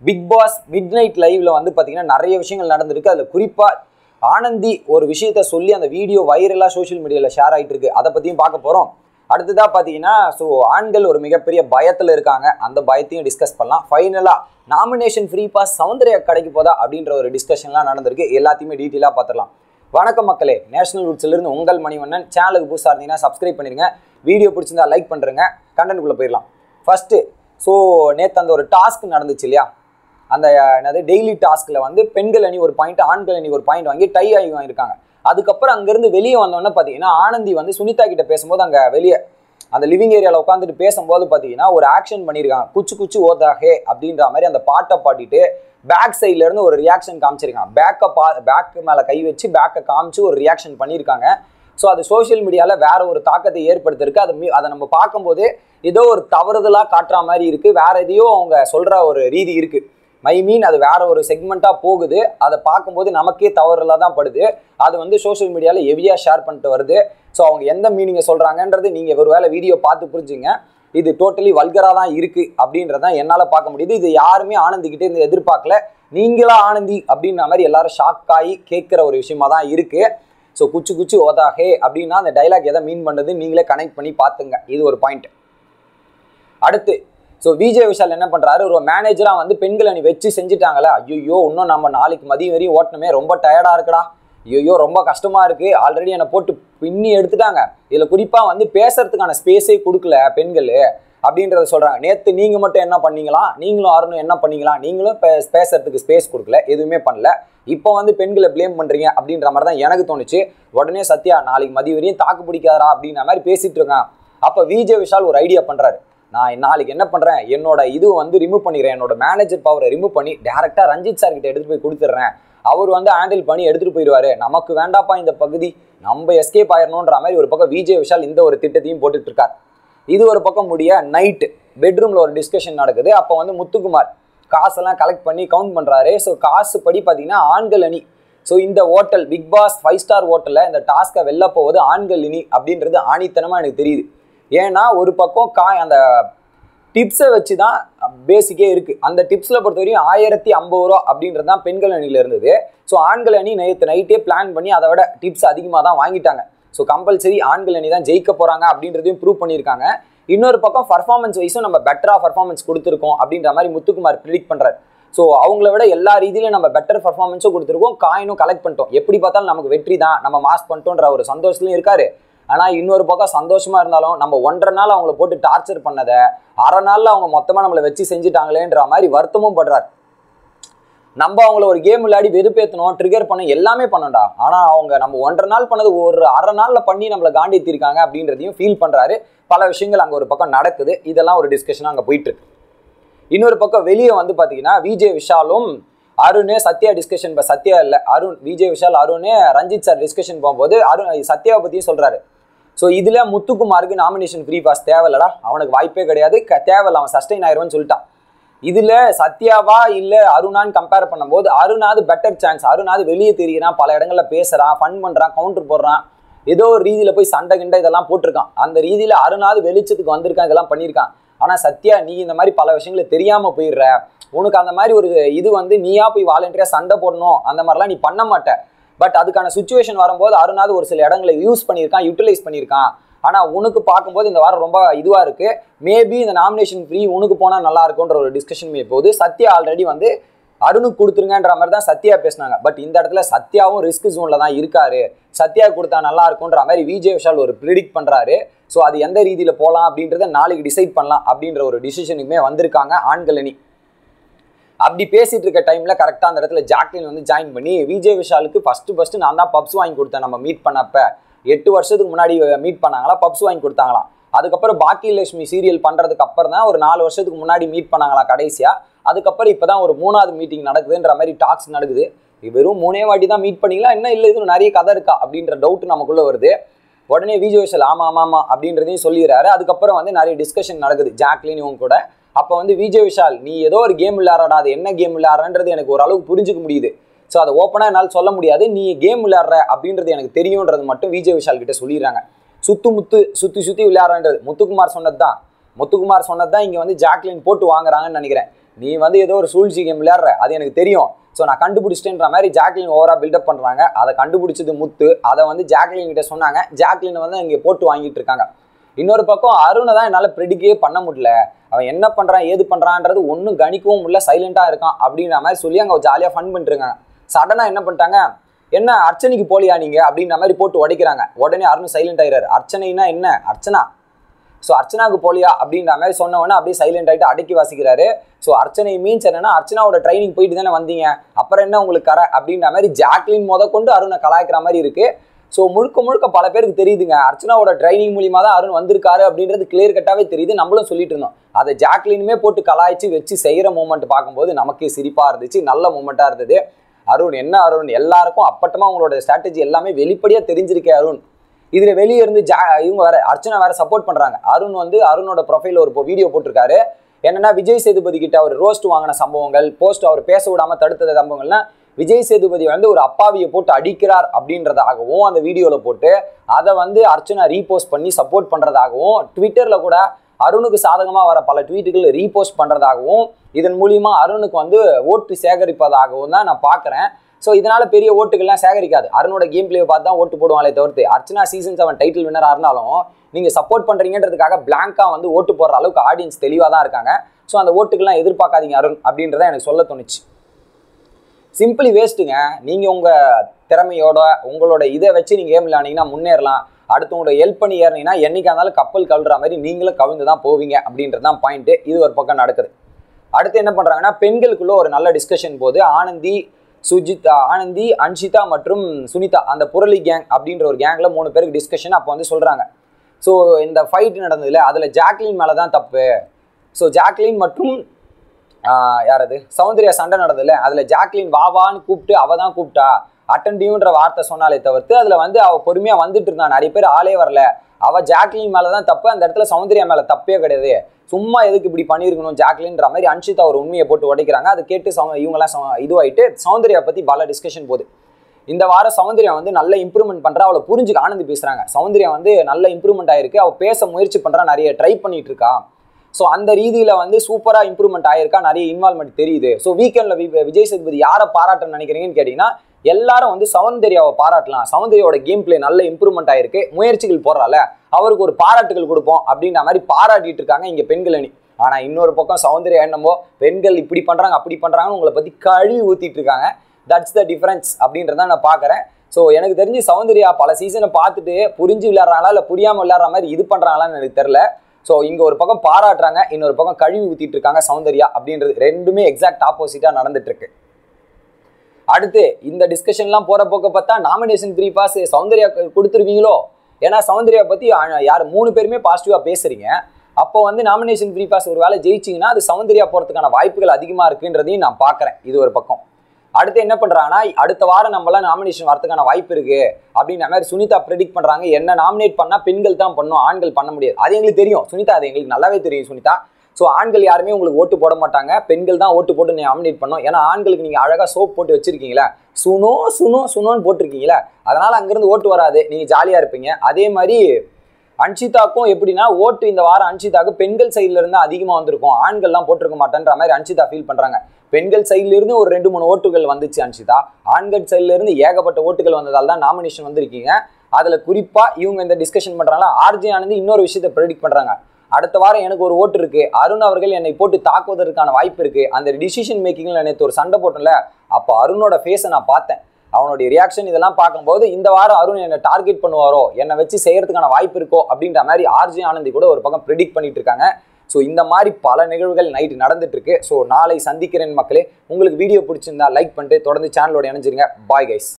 Big pass mid night லைவ்ல வந்து பார்த்தீங்கன்னா நிறைய விஷயங்கள் நடந்திருக்கு. அதில் குறிப்பாக ஆனந்தி ஒரு விஷயத்த சொல்லி அந்த வீடியோ வைரலாக சோஷியல் மீடியாவில் ஷேர் ஆகிட்டு இருக்கு. அதை பற்றியும் பார்க்க போகிறோம். அடுத்ததாக பார்த்தீங்கன்னா ஆண்கள் ஒரு மிகப்பெரிய பயத்தில் இருக்காங்க. அந்த பயத்தையும் டிஸ்கஸ் பண்ணலாம். ஃபைனலாக நாமினேஷன் ஃப்ரீ பாஸ் சௌந்தர்யா கிடைக்க போதா அப்படின்ற ஒரு டிஸ்கஷன்லாம் நடந்திருக்கு. எல்லாத்தையுமே டீட்டெயிலாக பார்த்துடலாம். வணக்கம் மக்களே, நேஷனல் ரூட்ஸ்லேருந்து உங்கள் மணிவண்ணன். சேனலுக்கு புதுசாக இருந்தீங்கன்னா சப்ஸ்கிரைப் பண்ணிடுங்க. வீடியோ பிடிச்சிருந்தா லைக் பண்ணுறேங்க. கண்டென்ட்குள்ளே போயிடலாம். ஃபஸ்ட்டு நேற்று அந்த ஒரு டாஸ்க் நடந்துச்சு இல்லையா, அந்த என்னது டெய்லி டாஸ்கில் வந்து பெண்கள் அணி ஒரு பாயிண்ட், ஆண்கள் அணி ஒரு பாயிண்ட் வாங்கி டை ஆகி வாங்கியிருக்காங்க. அதுக்கப்புறம் அங்கேருந்து வெளியே வந்தோன்னே பார்த்தீங்கன்னா ஆனந்தி வந்து சுனிதா கிட்ட பேசும்போது அங்கே வெளியே அந்த லிவிங் ஏரியாவில் உட்காந்துட்டு பேசும்போது பார்த்தீங்கன்னா ஒரு ஆக்ஷன் பண்ணியிருக்காங்க. குச்சி குச்சி ஓதா ஹே அப்படின்ற மாதிரி அந்த பாட்டை பாடிட்டு பேக் சைட்லேருந்து ஒரு ரியாக்ஷன் காமிச்சிருக்காங்க. பேக்கு மேலே கை வச்சு பேக்கை காமிச்சு ஒரு ரியாக்ஷன் பண்ணியிருக்காங்க. ஸோ அது சோஷியல் மீடியாவில் வேற ஒரு தாக்கத்தை ஏற்படுத்திருக்கு. அதை நம்ம பார்க்கும்போது ஏதோ ஒரு தவறுதலாக காட்டுற மாதிரி இருக்குது. வேற எதையோ அவங்க சொல்கிற ஒரு ரீதி இருக்குது. அது வேற ஒரு செக்மெண்ட்டாக போகுது. அதை பார்க்கும்போது நமக்கே தவறுதலாக தான் படுது. அது வந்து சோஷியல் மீடியாவில் ஹெவியாக ஷேர் பண்ணிட்டு வருது. ஸோ அவங்க எந்த மீனிங்கை சொல்கிறாங்கன்றது நீங்கள் ஒரு வேளை வீடியோ பார்த்து புரிஞ்சுங்க. இது டோட்டலி வல்கராக தான் இருக்குது அப்படின்றதான் என்னால் பார்க்க முடியுது. இது யாருமே ஆனந்திக்கிட்டே இந்த எதிர்பார்க்கல. நீங்களா ஆனந்தி அப்படின்ற மாதிரி எல்லாரும் ஷாக் ஆகி கேட்குற ஒரு விஷயமா தான் இருக்குது. ஸோ குச்சி குச்சி ஓதா ஹே அப்படின்னா அந்த டைலாக் எதை மீன் பண்ணுறது நீங்களே கனெக்ட் பண்ணி பார்த்துங்க. இது ஒரு பாயிண்ட். அடுத்து விஜய் விஷால் என்ன பண்ணுறாரு, ஒரு மேனேஜராக வந்து பெண்கள் அணி வச்சு செஞ்சுட்டாங்களே, ஐயோ இன்னும் நம்ம நாளைக்கு மதியம் வரையும் ஓட்டணுமே, ரொம்ப டயர்டாக இருக்குடா, ஐயோ ரொம்ப கஷ்டமாக இருக்குது, ஆல்ரெடி என்னை போட்டு பின்னி எடுத்துட்டாங்க, இதில் குறிப்பாக வந்து பேசுறதுக்கான ஸ்பேஸே கொடுக்கல பெண்கள் அப்படின்றத சொல்கிறாங்க. நேற்று நீங்கள் மட்டும் என்ன பண்ணீங்களா, நீங்களும் அருணும் என்ன பண்ணீங்களா, நீங்களும் பேசுறதுக்கு ஸ்பேஸ் கொடுக்கல, எதுவுமே பண்ணல, இப்போ வந்து பெண்களை ப்ளேம் பண்ணுறீங்க அப்படின்ற மாதிரி தான் எனக்கு தோணுச்சு. உடனே சத்யா நாளைக்கு மதியம் வரையும் தாக்கு பிடிக்காதா அப்படின்ற மாதிரி பேசிகிட்டு இருக்கான். அப்போ விஜய் விஷால் ஒரு ஐடியா பண்ணுறாரு. நான் நாளைக்கு என்ன பண்ணுறேன், என்னோட இது வந்து ரிமூவ் பண்ணிடுறேன், என்னோட மேனேஜர் பவரை ரிமூவ் பண்ணி டேரெக்டாக ரஞ்சித் சார் கிட்ட எடுத்துகிட்டு போய் கொடுத்துட்றேன், அவர் வந்து ஹேண்டில் பண்ணி எடுத்துகிட்டு போயிடுவார், நமக்கு வேண்டாப்பா இந்த பகுதி, நம்ம எஸ்கேப் ஆயிடணுன்ற மாதிரி ஒரு பக்கம் விஜய் விஷால் இந்த ஒரு திட்டத்தையும் போட்டுட்டு இருக்கார். இது ஒரு பக்கம் முடிய நைட்டு பெட்ரூமில் ஒரு டிஸ்கஷன் நடக்குது. அப்போ வந்து முத்துக்குமார் காசெல்லாம் கலெக்ட் பண்ணி கவுண்ட் பண்ணுறாரு. ஸோ காசு படி பார்த்தீங்கன்னா ஆண்கள் அணி. இந்த ஹோட்டல் பிக் பாஸ் 5 ஸ்டார் ஹோட்டலில் இந்த டாஸ்க்கை வெளில போவது ஆண்கள் அணி அப்படின்றது ஆணித்தனமாக எனக்கு தெரியுது. ஏன்னா ஒரு பக்கம் அந்த டிப்ஸை வச்சு தான் பேசிக்கே இருக்குது. அந்த டிப்ஸில் பொறுத்த வரையும் 1050 ரூபா அப்படின்றது தான் பெண்கள் அணியில் இருந்தது. ஆண்கள் அணி நேற்று நைட்டே பிளான் பண்ணி அதை விட டிப்ஸ் அதிகமாக தான் வாங்கிட்டாங்க. கம்பல்சரி ஆண்கள் அணி தான் ஜெயிக்க போகிறாங்க அப்படின்றதையும் ப்ரூவ் பண்ணியிருக்காங்க. இன்னொரு பக்கம் பர்ஃபார்மன்ஸ் வைஸும் நம்ம பெட்டராக பர்ஃபார்மன்ஸ் கொடுத்துருக்கோம் அப்படின்ற மாதிரி முத்துக்குமார் ப்ரிடிக்ட் பண்ணுறாரு. அவங்கள விட எல்லா ரீதியிலும் நம்ம பெட்டர் பர்ஃபார்மன்ஸும் கொடுத்துருக்கோம், காயினும் கலெக்ட் பண்ணிட்டோம், எப்படி பார்த்தாலும் நமக்கு வெற்றி தான், நம்ம மாஸ் பண்ணிட்டோன்ற ஒரு சந்தோஷத்துலையும் இருக்காரு. ஆனால் இன்னொரு பக்கம் சந்தோஷமாக இருந்தாலும் நம்ம 1.5 நாள் அவங்கள போட்டு டார்ச்சர் பண்ணதை அரை நாளில் அவங்க மொத்தமாக நம்மளை வச்சு செஞ்சுட்டாங்களேன்ற மாதிரி வருத்தமும் படுறாரு. நம்ம அவங்கள ஒரு கேம் விளையாடி வெறுப்பேற்றணும், ட்ரிகர் பண்ண எல்லாமே பண்ணோம்டா, ஆனால் அவங்க நம்ம 1.5 நாள் பண்ணது ஒரு அரை நாளில் பண்ணி நம்மளை காண்டித்திருக்காங்க அப்படின்றதையும் ஃபீல் பண்ணுறாரு. பல விஷயங்கள் அங்கே ஒரு பக்கம் நடக்குது. இதெல்லாம் ஒரு டிஸ்கஷனாக அங்கே போயிட்டுருக்கு. இன்னொரு பக்கம் வெளியே வந்து பார்த்தீங்கன்னா விஜய் விஷாலும் அருண் சத்யா டிஸ்கஷன், சத்யா இல்லை அருண், விஜய் விஷால் அருண் ரஞ்சித் சார் டிஸ்கஷன் போகும்போது சத்யாவை பற்றியும் சொல்கிறாரு. இதில் முத்துக்குமாருக்கு நாமினேஷன் ஃப்ரீ பாஸ் தேவையில்லடா, அவனுக்கு வாய்ப்பே கிடையாது, தேவையில்ல, அவன் சஸ்டெயின் ஆயிடுவான்னு சொல்லிட்டான். இதில் சத்யாவா இல்லை அருணான்னு கம்பேர் பண்ணும்போது அருணாவது பெட்டர் சான்ஸ். அருணாவது வெளியே தெரிகிறான், பல இடங்களில் பேசுகிறான், ஃபன் பண்ணுறான், கவுண்டர் போடுறான், ஏதோ ஒரு ரீதியில் போய் சண்டை கிண்டை இதெல்லாம் போட்டிருக்கான். அந்த ரீதியில் அருணாவது வெளிச்சத்துக்கு வந்திருக்கான், இதெல்லாம் பண்ணியிருக்கான். ஆனால் சத்யா நீ இந்த மாதிரி பல விஷயங்களை தெரியாமல் போயிடுற, உனக்கு அந்த மாதிரி ஒரு இது வந்து நீயா போய் வாலண்டியராக சண்டை போடணும் அந்த மாதிரிலாம் நீ பண்ண மாட்ட. பட் அதுக்கான சுச்சுவேஷன் வரும்போது அருணாவது ஒரு சில இடங்களை யூஸ் பண்ணியிருக்கான், யூட்டிலைஸ் பண்ணியிருக்கான். ஆனால் உனக்கு பார்க்கும்போது இந்த வாரம் ரொம்ப இதுவாக இருக்குது, மேபி இந்த நாமினேஷன் ஃப்ரீ உனக்கு போனால் நல்லா இருக்குன்ற ஒரு டிஸ்கஷன் போது சத்யா ஆல்ரெடி வந்து அருணுக்கு கொடுத்துருங்கன்ற மாதிரி தான் சத்யா பேசினாங்க. பட் இந்த இடத்துல சத்யாவும் ரிஸ்க் ஜோனில் தான் இருக்காரு, சத்யா கொடுத்தா நல்லா இருக்குன்ற மாதிரி விஜய் விஷால் ஒரு ப்ரிடிக்ட் பண்ணுறாரு. அது எந்த ரீதியில் போகலாம் அப்படின்றத நாளைக்கு டிசைட் பண்ணலாம் அப்படின்ற ஒரு டிசிஷனுக்குமே வந்திருக்காங்க ஆண்கள் அணி. அப்படி பேசிட்டு இருக்க டைமில் கரெக்டாக அந்த இடத்துல ஜாக்லின் வந்து ஜாயின் பண்ணி விஜய் விஷாலுக்கு ஃபஸ்ட்டு நான் தான் பப்ஸ் வாங்கி கொடுத்தேன், நம்ம மீட் பண்ணப்போ 8 வருஷத்துக்கு முன்னாடி மீட் பண்ணாங்களா, பப்ஸ் வாங்கி கொடுத்தாங்களாம். அதுக்கப்புறம் பாக்கியலட்சுமி சீரியல் பண்ணுறதுக்கு அப்புறம் தான் ஒரு 4 வருஷத்துக்கு முன்னாடி மீட் பண்ணாங்களா கடைசியாக. அதுக்கப்புறம் இப்போ தான் ஒரு 3வது மீட்டிங் நடக்குதுன்ற மாதிரி டாக்ஸ் நடக்குது. வெறும் 3 வாட்டி தான் மீட் பண்ணிக்கலாம், என்ன இல்லை இது நிறைய கதை இருக்கா அப்படின்ற டவுட் நமக்குள்ளே வருது. உடனே விஜய் விஷால் ஆமாம் அப்படின்றதையும் சொல்லிடுறாரு. அதுக்கப்புறம் வந்து நிறைய டிஸ்கஷன் நடக்குது ஜாக்லின் இவங்க கூட. அப்போ வந்து விஜய் விஷால் நீ ஏதோ ஒரு கேம் விளையாடுறா, அது என்ன கேம் விளையாடுறன்றது எனக்கு ஓரளவுக்கு புரிஞ்சுக்க முடியுது, அதை ஓப்பனாக என்னால் சொல்ல முடியாது, நீ கேம் விளையாடுற அப்படின்றது எனக்கு தெரியுன்றது மட்டும் விஜய் விஷால் கிட்ட சொல்லிடுறாங்க. சுற்றி விளையாடுறன்றது முத்துக்குமார் சொன்னது தான் இங்கே வந்து ஜாக்லின் போட்டு வாங்குறாங்கன்னு நினைக்கிறேன். நீ வந்து ஏதோ ஒரு சூழ்ச்சி கேம் விளையாடுற, அது எனக்கு தெரியும். ஸோ நான் கண்டுபிடிச்சிட்டேன்ற மாதிரி ஜாக்லின் ஓவரா பில்டப் பண்ணுறாங்க. அதை கண்டுபிடிச்சது முத்து. அதை வந்து ஜாக்லின் கிட்ட சொன்னாங்க. ஜாக்லின் வந்து இங்கே போட்டு வாங்கிட்டு இருக்காங்க. இன்னொரு பக்கம் அருணை தான் என்னால் ப்ரெடிக்டே பண்ண முடியல. அவன் என்ன பண்ணுறான் ஏது பண்ணுறான்றது ஒன்றும் கணிக்கவும் முடியல, சைலண்டாக இருக்கான் அப்படின்ற மாதிரி சொல்லி அங்கே ஜாலியாக ஃபன் பண்ணிட்டுருக்காங்க. சடனாக என்ன பண்ணிட்டாங்க, என்ன அர்ச்சனைக்கு போலியா நீங்கள் அப்படின்ற மாதிரி போட்டு உடைக்கிறாங்க. உடனே அருண் சைலண்ட் ஆயிடுறாரு. அர்ச்சனைனா என்ன, அர்ச்சனா, ஸோ அர்ச்சனாவுக்கு போலியா அப்படின்ற மாதிரி சொன்னவொன்னே அப்படியே சைலண்ட் ஆகிட்டு அடக்கி வாசிக்கிறாரு. ஸோ அர்ச்சனை மீன்ஸ் என்னன்னா, அர்ச்சனாவோட ட்ரைனிங் போயிட்டு தானே வந்தீங்க, அப்புறம் என்ன உங்களுக்கு கரை அப்படின்ற மாதிரி ஜாக்லின் கொண்டு அருணை கலாய்க்கிற மாதிரி இருக்கு. ஸோ முழுக்க முழுக்க பல பேருக்கு தெரியுதுங்க, அர்ச்சனாவோட ட்ரைனிங் மூலியமாக தான் அருண் வந்திருக்காரு அப்படின்றது கிளியர் கட்டாவே தெரியுது. நம்மளும் சொல்லிட்டு இருந்தோம். அதை ஜாக்லினுமே போட்டு கலாய்ச்சி வச்சு செய்கிற மூமெண்ட் பார்க்கும்போது நமக்கே சிரிப்பாக இருந்துச்சு, நல்ல மூமெண்ட்டாக இருந்தது. அருண் என்ன அருண், எல்லாருக்கும் அப்பட்டமாக அவங்களோட ஸ்ட்ராட்டஜி எல்லாமே வெளிப்படையாக தெரிஞ்சிருக்கே அருண். இதில் வெளியே இருந்து இவங்க வேற அர்ச்சனா வேற சப்போர்ட் பண்ணுறாங்க. அருண் வந்து அருணோட ப்ரொஃபைல் ஒரு வீடியோ போட்டிருக்காரு. என்னன்னா, விஜய் சேதுபதி கிட்ட அவர் ரோஸ்ட் வாங்கின சம்பவங்கள், போஸ்ட் அவர் பேச விடாமல் தடுத்த சம்பவங்கள்லாம் விஜய் சேதுபதி வந்து ஒரு அப்பாவியை போட்டு அடிக்கிறார் அப்படின்றதாகவும் அந்த வீடியோவில் போட்டு அதை வந்து அர்ச்சனா ரீபோஸ்ட் பண்ணி சப்போர்ட் பண்ணுறதாகவும், ட்விட்டரில் கூட அருணுக்கு சாதகமாக வர பல ட்வீட்டுகள் ரீபோஸ்ட் பண்ணுறதாகவும், இதன் மூலியமாக அருணுக்கு வந்து ஓட்டு சேகரிப்பதாகவும் தான் நான் பார்க்குறேன். ஸோ இதனால பெரிய ஓட்டுகள்லாம் சேகரிக்காது. அருணோட கேம் பிளேவை பார்த்து தான் ஓட்டு போடுவாங்களே தவிர்த்து, அர்ச்சனா சீசன் 7 டைட்டில் வின்னராக இருந்தாலும் நீங்கள் சப்போர்ட் பண்ணுறீங்கன்றதுக்காக பிளாங்காக வந்து ஓட்டு போடுற அளவுக்கு ஆடியன்ஸ் தெளிவாக தான் இருக்காங்க. ஸோ அந்த ஓட்டுக்கெல்லாம் எதிர்பார்க்காதீங்க அருண் அப்படின்றத எனக்கு சொல்ல தோணுச்சு. சிம்பிளி வேஸ்ட்டுங்க. நீங்கள் உங்கள் திறமையோட உங்களோட இதை வச்சு நீங்கள் கேம் விளையாடிங்கன்னா முன்னேறலாம். அடுத்தவங்களோட ஹெல்ப் பண்ணி ஏறினீங்கன்னா என்றைக்கா இருந்தாலும் கப்பல் கழுற மாதிரி நீங்களும் கவிழ்ந்து தான் போவீங்க அப்படின்றது தான் பாயிண்ட்டு. இது ஒரு பக்கம் நடக்குது. அடுத்து என்ன பண்ணுறாங்கன்னா, பெண்களுக்குள்ள ஒரு நல்ல டிஸ்கஷன் போது ஆனந்தி, அன்ஷிதா மற்றும் சுனிதா, அந்த புரளி கேங் அப்படின்ற ஒரு கேங்கில் 3 பேருக்கு டிஸ்கஷன். அப்போ வந்து சொல்கிறாங்க, ஸோ இந்த ஃபைட் நடந்ததில்ல அதில் ஜாக்லின் மேலே தான் தப்பு. ஸோ ஜாக்லின் மற்றும் யாரது சௌந்தர்யா சண்டை நடந்ததில்ல, அதில் ஜாக்லின் வாவான்னு கூப்பிட்டு அவள் தான் கூப்பிட்டா, அட்டன்டிவ்ன்ற வார்த்தை சொன்னாலே தவிர்த்து அதில் வந்து அவள் பொறுமையாக வந்துட்டு இருந்தான். நிறைய பேர் ஆளே வரல. அவள் ஜாக்லின் மேலே தான் தப்பு, அந்த இடத்துல சௌந்தர்யா மேலே தப்பே கிடையாது. சும்மா எதுக்கு இப்படி பண்ணியிருக்கணும் ஜாக்லின்ற மாதிரி அன்ஷிதா ஒரு உண்மையை போட்டு உடைக்கிறாங்க. அதை கேட்டு இவங்கெல்லாம் இதுவாயிட்டு சௌந்தர்யா பற்றி பல டிஸ்கஷன் போகுது. இந்த வாரம் சௌந்தர்யா வந்து நல்ல இம்ப்ரூவ்மெண்ட் பண்ணுறா. அவளை புரிஞ்சுக்க ஆனந்தி பேசுகிறாங்க. சௌந்தர்யா வந்து நல்ல இம்ப்ரூவ்மெண்ட் ஆயிருக்கு, அவள் பேச முயற்சி பண்ணுறா, நிறைய ட்ரை பண்ணிட்டு இருக்கா. ஸோ அந்த ரீதியில் வந்து சூப்பராக இம்ப்ரூவ்மெண்ட் ஆயிருக்கா, நிறைய இன்வால்மெண்ட் தெரியுது. ஸோ வீக்கெண்டில் விஜய் சேதுபதி யாரை பாராட்டணும்னு நினைக்கிறீங்கன்னு கேட்டிங்கன்னா, எல்லாரும் வந்து சௌந்தர்யாவை பாராட்டலாம். சௌந்தர்யாவோட கேம் பிளே நல்ல இம்ப்ரூவ்மெண்ட் ஆயிருக்கு, முயற்சிகள் போடுறால, அவருக்கு ஒரு பாராட்டுகள் கொடுப்போம் அப்படின்ற மாதிரி பாராட்டிட்டு இருக்காங்க இங்கே பெண்கள் அணி. ஆனால் இன்னொரு பக்கம் சௌந்தர்யா என்னமோ பெண்கள் இப்படி பண்ணுறாங்க அப்படி பண்ணுறாங்கன்னு உங்களை பற்றி கழுவி ஊற்றிட்டு இருக்காங்க. தட்ஸ் த டிஃபரன்ஸ் அப்படின்றத நான் பார்க்குறேன். ஸோ எனக்கு தெரிஞ்சு சௌந்தர்யா பல சீசனை பார்த்துட்டு புரிஞ்சு விளையாடுறாங்களா இல்லை புரியாமல் விளையாடுற மாதிரி இது பண்ணுறாங்களான்னு எனக்கு தெரில. ஸோ இங்கே ஒரு பக்கம் பாராட்டுறாங்க, இன்னொரு பக்கம் கழுவி ஊற்றிட்டு இருக்காங்க சௌந்தர்யா அப்படின்றது. ரெண்டுமே எக்ஸாக்ட் ஆப்போசிட்டாக நடந்துட்டு இருக்கு. அடுத்து இந்த டிஸ்கஷன்லாம் போகிற போக்க பார்த்தா நாமினேஷன் 3 பாஸ் சௌந்தர்யா கொடுத்துருவீங்களோ? ஏன்னா சௌந்தர்யா பற்றி யார் 3 பேருமே பாசிட்டிவாக பேசுகிறீங்க. அப்போ வந்து நாமினேஷன் 3 பாஸ் ஒரு வேலை ஜெயிச்சிங்கன்னா அது சௌந்தர்யா போகிறதுக்கான வாய்ப்புகள் அதிகமாக இருக்குன்றதையும் நான் பார்க்குறேன். இது ஒரு பக்கம். அடுத்து என்ன பண்ணுறாங்கன்னா, அடுத்த வாரம் நம்மளாம் நாமினேஷன் வரதுக்கான வாய்ப்பு இருக்குது அப்படின்ற மாதிரி சுனிதா ப்ரெடிக்ட் பண்ணுறாங்க. என்ன நாமினேட் பண்ணால் பெண்கள் தான் பண்ணணும், ஆண்கள் பண்ண முடியாது. அது எங்களுக்கு தெரியும் சுனிதா, அது எங்களுக்கு நல்லாவே தெரியும் சுனிதா. ஸோ ஆண்கள் யாருமே உங்களுக்கு ஓட்டு போட மாட்டாங்க, பெண்கள் தான் ஓட்டு போட்டு நீங்கள் நாமினேட் பண்ணோம். ஏன்னா ஆண்களுக்கு நீங்கள் அழகாக சோப் போட்டு வச்சுருக்கீங்களா, சுனோன்னு போட்டிருக்கீங்களா, அதனால் அங்கேருந்து ஓட்டு வராது, நீங்கள் ஜாலியாக இருப்பீங்க. அதே மாதிரி அன்ஷிதாக்கும் எப்படின்னா, ஓட்டு இந்த வாரம் அன்ஷிதாவுக்கு பெண்கள் சைட்ல இருந்து அதிகமாக வந்திருக்கும், ஆண்கள்லாம் போட்டிருக்க மாட்டேன்ற மாதிரி அன்ஷிதா ஃபீல் பண்ணுறாங்க. பெண்கள் சைட்ல இருந்து ஒரு 2-3 ஓட்டுகள் வந்துச்சு அன்ஷிதா, ஆண்கள் சைட்ல இருந்து ஏகப்பட்ட ஓட்டுகள் வந்ததால் தான் நாமினேஷன் வந்திருக்கீங்க. அதில் குறிப்பாக இவங்க இந்த டிஸ்கஷன் பண்ணுறாங்களா, ஆர்ஜே ஆனந்தி இன்னொரு விஷயத்தை ப்ரெடிக்ட் பண்ணுறாங்க. அடுத்த வாரம் எனக்கு ஒரு ஓட்டு இருக்குது, அருண் அவர்கள் என்னை போட்டு தாக்குவதற்கான வாய்ப்பு இருக்குது. அந்த டிசிஷன் மேக்கிங்கில் நேற்று ஒரு சண்டை போட்டோம்ல, அப்போ அருணோட ஃபேஸை நான் பார்த்தேன், அவனுடைய ரியாக்ஷன் இதெல்லாம் பார்க்கும்போது இந்த வாரம் அருண் என்னை டார்கெட் பண்ணுவாரோ, என்னை வச்சு செய்யறதுக்கான வாய்ப்பு இருக்கோ அப்படின்ற மாதிரி ஆர்ஜே ஆனந்தி கூட ஒரு பக்கம் ப்ரெடிக்ட் பண்ணிட்டு இருக்காங்க. ஸோ இந்த மாதிரி பல நிகழ்வுகள் நைட்டு நடந்துட்டு இருக்கு. ஸோ நாளை சந்திக்கிறேன் மக்களே. உங்களுக்கு வீடியோ பிடிச்சிருந்தா லைக் பண்ணிட்டு தொடர்ந்து சேனலோட இணைஞ்சிருங்க. Bye guys.